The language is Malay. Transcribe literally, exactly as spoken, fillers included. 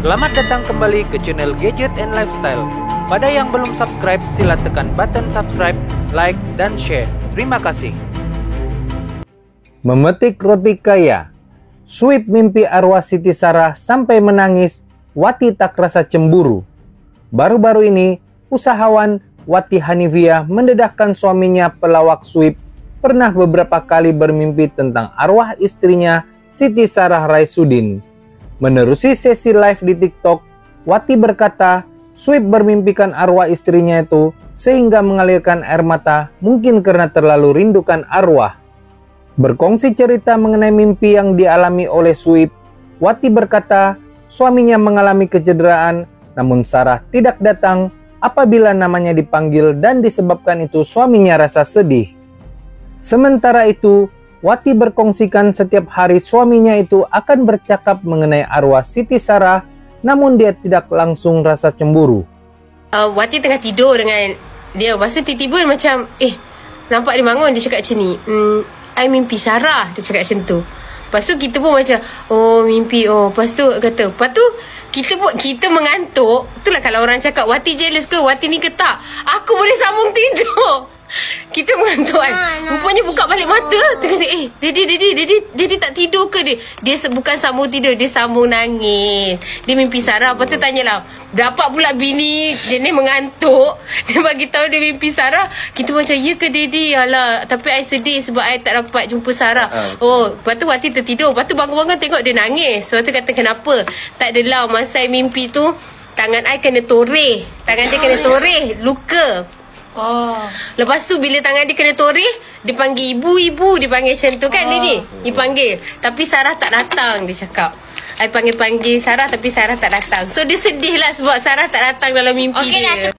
Selamat datang kembali ke channel Gadget and Lifestyle. Pada yang belum subscribe, sila tekan button subscribe, like, dan share. Terima kasih. Memetik roti kaya. Sweep mimpi arwah Siti Sarah sampai menangis, Wati tak rasa cemburu. Baru-baru ini, usahawan Wati Hanifiyah mendedahkan suaminya pelawak Sweep pernah beberapa kali bermimpi tentang arwah istrinya Siti Sarah Raisuddin. Menerusi sesi live di TikTok, Wati berkata Sweep bermimpikan arwah istrinya itu sehingga mengalirkan air mata, mungkin karena terlalu rindukan arwah. Berkongsi cerita mengenai mimpi yang dialami oleh Sweep, Wati berkata suaminya mengalami kecederaan, namun Sarah tidak datang apabila namanya dipanggil dan disebabkan itu suaminya rasa sedih. Sementara itu, Wati berkongsikan setiap hari suaminya itu akan bercakap mengenai arwah Siti Sarah, namun dia tidak langsung rasa cemburu. Uh, Wati tengah tidur dengan dia, lepas tu tiba-tiba macam, eh, nampak dia bangun, dia cakap macam ni, hmm, I mimpi Sarah, dia cakap macam tu. Lepas tu kita pun macam, oh mimpi, oh, lepas tu kata, lepas tu kita pun, kita mengantuk. Itulah kalau orang cakap, Wati jealous ke, Wati ni ke tak, aku boleh sambung tidur. Kita mengantuk kan. Rupanya buka balik mata, dia kata, eh, Daddy, Daddy, Daddy, Daddy tak tidur ke dia? Dia bukan sambung tidur, dia sambung nangis. Dia mimpi Sarah. Lepas tu tanyalah, dapat pula bini jenis mengantuk, dia bagi tahu dia mimpi Sarah. Kita macam, ya ke Daddy? Alah, tapi I sedih sebab I tak dapat jumpa Sarah. Oh, lepas tu Wati tertidur. Lepas tu bangun-bangun tengok dia nangis. Lepas tu kata, kenapa? Tak adalah, masa I mimpi tu tangan I kena toreh. Tangan dia kena toreh, luka. Oh. Lepas tu bila tangan dia kena toreh, dia panggil ibu-ibu, dia panggil macam tu kan. Oh. Dia dia panggil, tapi Sarah tak datang, dia cakap. I panggil-panggil Sarah tapi Sarah tak datang. So dia sedih lah sebab Sarah tak datang dalam mimpi okay, dia.